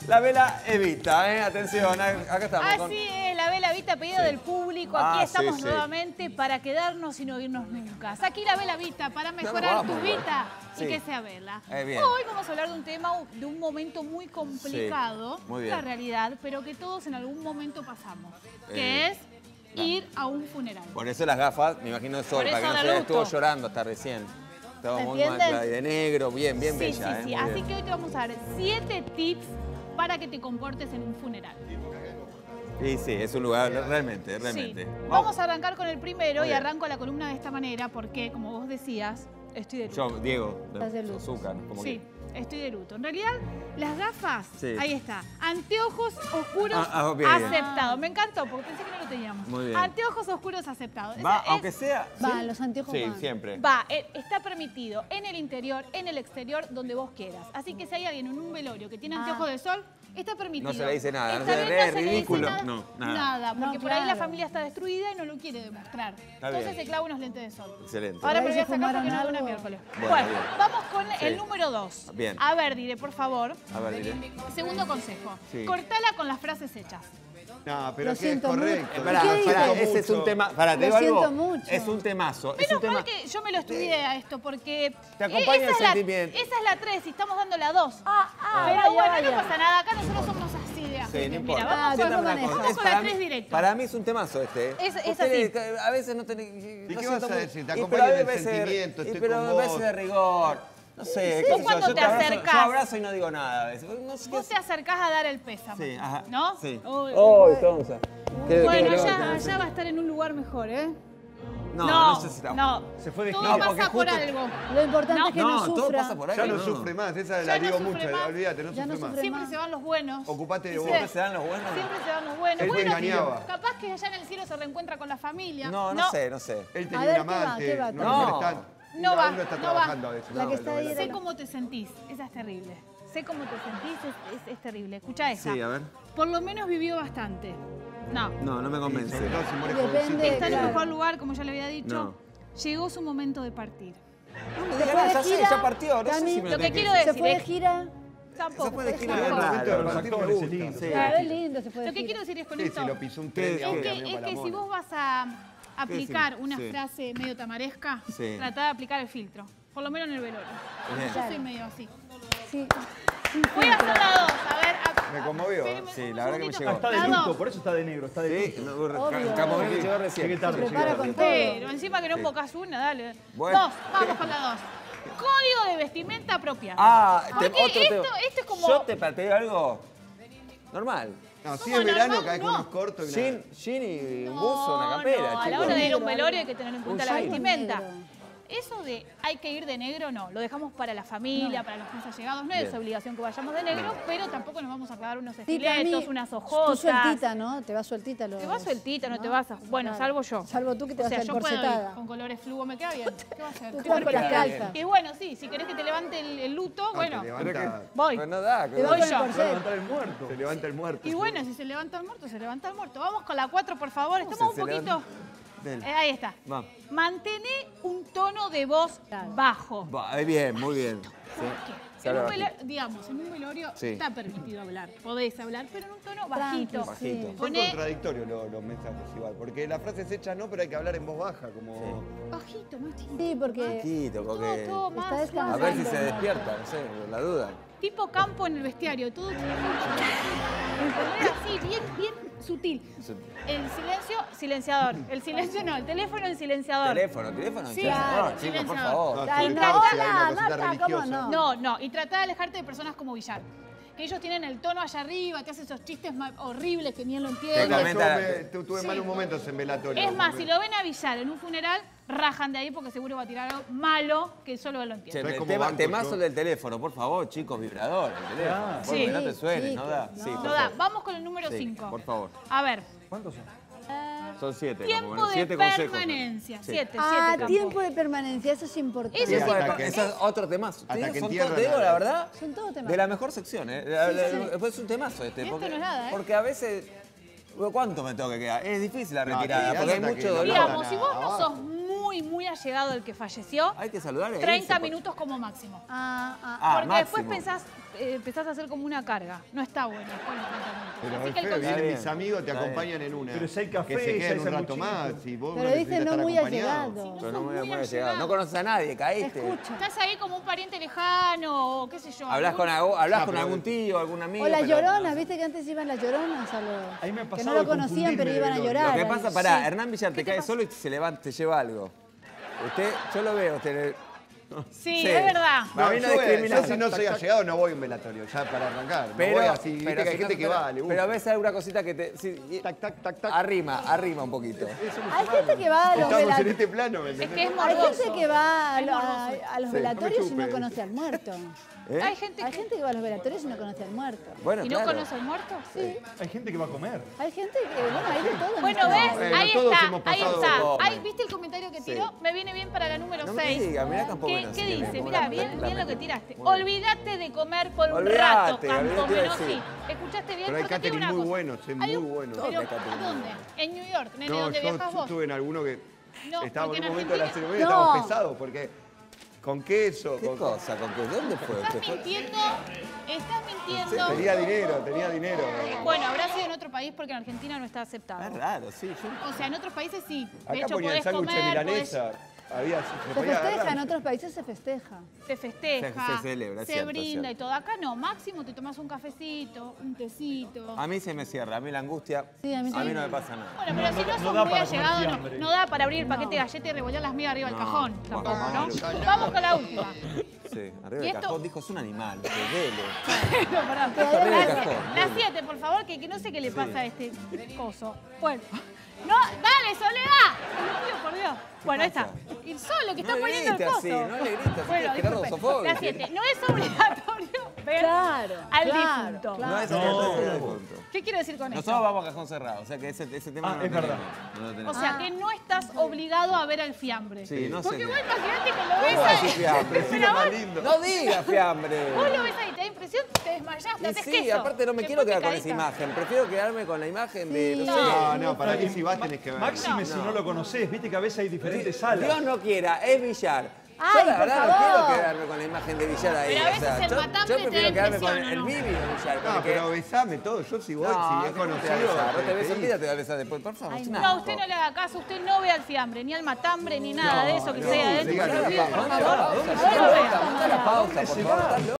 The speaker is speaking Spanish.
La vela Evita, atención, acá estamos. Así es, la vela Evita, pedido del público. Aquí estamos nuevamente para quedarnos y no irnos nunca. Aquí la vela Evita para mejorar tu vida y que sea vela. Hoy vamos a hablar de un tema, de un momento muy complicado, la realidad, pero que todos en algún momento pasamos, que es ir a un funeral. Por eso las gafas, me imagino de sol, para que no se estuvo llorando hasta recién. Estaba muy mal, de negro, bien bella. Sí. Así que hoy te vamos a dar 7 tips para que te comportes en un funeral. Sí, es un lugar realmente. Sí. Vamos a arrancar con el primero y arranco la columna de esta manera porque, como vos decías, estoy de luto. Yo, Diego, de azúcar. Estoy de luto. En realidad, las gafas, ahí está. Anteojos oscuros bien. aceptados. Me encantó porque pensé que no lo teníamos. Muy bien. Anteojos oscuros aceptados. Aunque sea... Los anteojos van. Siempre. Está permitido en el interior, en el exterior, donde vos quieras. Así que si hay alguien en un velorio que tiene anteojos de sol, está permitido. No se le dice nada, no se le ridículo. Nada, porque por ahí la familia está destruida y no lo quiere demostrar. Entonces se clava unos lentes de sol. Excelente. Ahora me voy a sacar porque no es miércoles. Bueno, vamos con el número 2. Bien. A ver, Dire, por favor. A ver, Dire. Segundo consejo. Cortala con las frases hechas. No, pero que es correcto. Ese es un tema. Pará, te digo algo. Es un temazo. Menos mal que yo me lo estudié a esto porque. Te acompaña el sentimiento. Esa es la 3 y estamos dando la 2. Pero bueno, no pasa nada. Acá nosotros somos así de ágiles. No importa. Vamos con la 3 directo. Para mí es un temazo este. Es así. A veces no tenés. ¿Y qué vas a decir? Te acompaña el sentimiento, estoy con Pero me vos. parece de rigor. No sé, vos cuando te acercás. Yo abrazo y no digo nada a veces. Vos te acercás a dar el pésame. Sí, ajá. ¿No? Sí. Bueno, ya va a estar en un lugar mejor, ¿eh? No sé si está. No. Se fue de Todo pasa por algo. Lo importante es que no todo sufra. pasa por algo. Ya no sufre más, esa la digo mucho, olvídate, no sufre más. Siempre se van los buenos. Ocupate de vos. Siempre se dan los buenos. Siempre se van los buenos. Él te engañaba. Capaz que allá en el cielo se reencuentra con la familia. No sé. Él tenía un amante, No va. Uno está trabajando a veces. La que está ahí Sé cómo te sentís. Esa es terrible. Sé cómo te sentís, es terrible. Escucha esa. Sí, a ver. Por lo menos vivió bastante. No me convence. Depende. Está en el mejor lugar, como ya le había dicho. Llegó su momento de partir. No me digas nada, ya sé, ya partió. No sé si me lo que quiero ¿Se decir fue de es... gira? Tampoco. Se fue de gira. Claro, es lindo, se fue de Lo que gira. quiero decir es con Sí, esto... si lo pisó un tren, Es que si vos vas a aplicar una frase medio tamaresca, tratá de aplicar el filtro. Por lo menos en el velorio. Yo soy medio así. Sí. Voy a hacer la 2, a ver. Me conmovió. Sí, la verdad que me llegó. Está de luto, por eso está de negro, está de luto. Camoguel llegó recién. Llegué tarde, Prepara con todo. Pero encima que no invocás una, dale. Bueno. 2, vamos con la 2. Código de vestimenta apropiado. Porque esto es como... Yo te digo algo normal. No, si es verano, caes con unos cortos y nada. Jean y un buzo, una campera, a la chicos. hora de ir a un velorio hay que tener en cuenta la short vestimenta. negro. Eso de hay que ir de negro, no. Lo dejamos para la familia, para los más allegados. No es obligación que vayamos de negro, pero tampoco nos vamos a clavar unos estiletos, unas ojotas. Tú sueltita, ¿no? Te vas sueltita. Te vas sueltita, no te vas a... Bueno, salvo yo. Salvo tú que te vas a ir yo puedo ir corsetada. con colores fluo, me queda bien. ¿Qué va a hacer? Tú estás con las calzas. Y bueno, sí, si querés que te levante el luto, bueno, voy. Pero no da. Te vas con el yo. corset. Se levanta el muerto. Y bueno, si se levanta el muerto, se levanta el muerto. Vamos con la 4, por favor. Estamos un poquito... ahí está. Vamos. Mantené un tono de voz bajo. Bien, muy bien. En un velorio, digamos, en un velorio está permitido hablar. Podés hablar, pero en un tono bajito. Bajito. Son contradictorios los mensajes igual, porque la frase es hecha no, pero hay que hablar en voz baja, como... Bajito, más chiquito. Sí, porque Bajito, porque... Todo está más A descansando. ver si se despierta, no sé, la duda. tipo campo en el bestiario. Todo tiene mucho. Así, bien sutil. El silencio, silenciador. El silencio no, el teléfono en silenciador. Teléfono, Sí, silenciador, claro, chicos, por silenciador. favor. Ay, el no, caos y hay una hola, cosita Marta, ¿cómo religiosa. no? No, y trata de alejarte de personas como Villar. Que ellos tienen el tono allá arriba, te hacen esos chistes horribles que ni él lo entiende. Tuve malos momentos en velatorio. Es más, si lo ven a Villar en un funeral, rajan de ahí porque seguro va a tirar algo malo que solo él lo entiende. Es como banco, Temazo yo. del teléfono, por favor, chicos, vibrador, el teléfono. Por favor, que no te suene, sí, no da. no. Sí, por No da. favor. Vamos con el número Sí, 5. por favor. A ver. ¿Cuántos son? Son 7. Tiempo de 7 consejos. permanencia. Sí. 7, Tiempo de permanencia, eso es importante. Eso sí, Ese es otro temazo. Hasta que Son entierran todos, te digo a- la verdad, Son todos temas. de la mejor sección, ¿eh? Es un temazo este. Esto Porque, no es nada, ¿eh? porque a veces... ¿Cuánto me tengo que quedar? Es difícil la retirada, quedás porque hay hasta mucho que no dolor. Digamos, si vos no abajo. sos muy llegado el que falleció, hay que saludar 30 minutos como máximo. Porque máximo. después empezás a hacer como una carga. No está bueno después los 30 minutos. Pero Así que el vienen mis amigos, te acompañan en una. Pero si hay café, que se queden un si hay rato más. Si vos Pero dicen no muy allegado. Pero no muy allegado. No conoces a nadie, caíste. Escucha. Estás ahí como un pariente lejano o qué sé yo. Hablás con algún tío, algún amigo. O las lloronas, viste que antes iban las lloronas a los Ahí me ha que pasado no lo de conocían pero confundirme iban a de llorar. Lo que pasa, Sí. Hernán Villar te cae solo y se levanta, te lleva algo. Yo lo veo, Sí, es verdad. A mí no discrimina. Yo si no soy allegado no voy a un velatorio, ya para arrancar. No voy así, viste que hay gente que va, le gusta. Pero ves alguna cosita que te... Tac, tac, tac, tac. Arrima un poquito. Hay gente que va a los Estamos en velatorios. este plano, ¿me Es entendés? que es Hay morboso. gente que va Es morboso. a los Sí, velatorios no me y no chupes. conoce al muerto. Hay gente Hay gente que va a los velatorios y no conoce al muerto. Bueno, ¿Y no claro. conoce al muerto? Sí. Hay gente que va a comer. Hay gente que, bueno, hay de todo. en Bueno, esta ¿ves? vida. Ahí todos está, hemos ahí pasado está. por- Ahí, ¿viste el comentario que tiró? Sí. Me viene bien para la número No me 6. digas, mirá tampoco ¿Qué, no sé qué qué dice? bien, Mirá, como bien la lo que tiraste. Bueno. Olvídate de comer por un Olvídate, rato, olvídate, Canto iba a Menosí. decir. ¿Escuchaste bien? Pero hay Porque te digo catering una muy cosa. buenos, Hay muy un- buenos. Pero, ¿Dónde catering? ¿dónde? En New York, nene, No, ¿dónde yo viajas vos? estuve en alguno que No, estábamos porque en un en momento de la Argentina- ceremonia, No. estábamos pesados, porque con queso, ¿Qué con... cosa? ¿Con qué? ¿Dónde fue? Estás ¿Usted fue? mintiendo, estás mintiendo. Tenía dinero. Bueno, habrá sido en otro país porque en Argentina no está Es aceptado. raro, sí. Yo... O sea, en otros países sí. De Acá hecho, ponían podés sándwich de comer, milanesa. Había, se Se podía festeja, agarrar. en otros países se festeja. se festeja, Se celebra, es se cierto, brinda es cierto. y todo. Acá no, máximo te tomas un cafecito, un tecito. A mí se me cierra, a mí la angustia, Sí, a mí no también. me pasa nada. Bueno, pero si no no sos da muy para comer allegado, fiambre. no da para abrir el paquete de galletas y revolver las migas arriba del No, cajón. bueno, Tampoco, ¿no? claro. Vamos con la última. Sí, arriba ¿Y del esto? cajón, dijo, es un animal, que dele. No, pará. arriba del La- cajón, La dele. 7, por favor, que no sé qué le pasa a este coso. Bueno. No, dale, Soledad. Te lo pido, por Dios. Bueno, ahí está. Y solo que está No le poniendo el grites coso. así, no le grites así, Bueno, que Gerardo disculpe. Sofovich. La 7. No es obligatorio ver Claro, al claro, difunto. claro. No es No. obligatorio de punto. ¿Qué quiero decir con Nosotros esto? vamos a cajón cerrado, o sea que ese tema no lo es tenemos. verdad. No lo O tenemos. sea, que no estás obligado a ver al fiambre. Sí, no sé. Porque qué- vos imaginate que lo ves ¿Cómo ahí. decir fiambre? Pero más vos, lindo. No diga fiambre. vos lo ves ahí, te da impresión, te desmayás, te Y haces sí, queso. aparte no me Te quiero pones quedar con esa picadita. imagen. Prefiero quedarme con la imagen de, no, No. sé. No, para mí si vas tenés que ver. Máxime si no lo conocés, viste que a veces hay diferentes salas. Dios no quiera, es Villar. Ay, Yo la por verdad no favor. quiero quedarme con la imagen de Villar ahí. Pero a veces el yo matambre te da prefiero quedarme con impresión, ¿o el no? Vivi de Villar. No, porque- pero besame todo. Yo si voy, si es ¿cómo te voy a conocido. besar? No te te beso en digo. vida, te voy a besar después. Por favor, Ay, china. No, usted no le haga caso, usted no ve al fiambre, ni al matambre, ni nada de eso que sea. diga Por que favor, no. no lo vea. Manda la pausa, por favor.